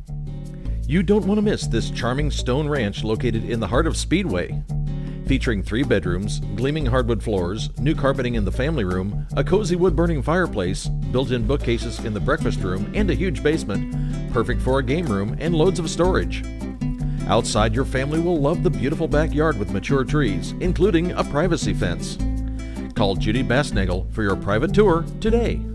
You don't want to miss this charming stone ranch located in the heart of Speedway. Featuring 3 bedrooms, gleaming hardwood floors, new carpeting in the family room, a cozy wood-burning fireplace, built-in bookcases in the breakfast room, and a huge basement, perfect for a game room and loads of storage. Outside, your family will love the beautiful backyard with mature trees, including a privacy fence. Call Judy Bastnagel for your private tour today.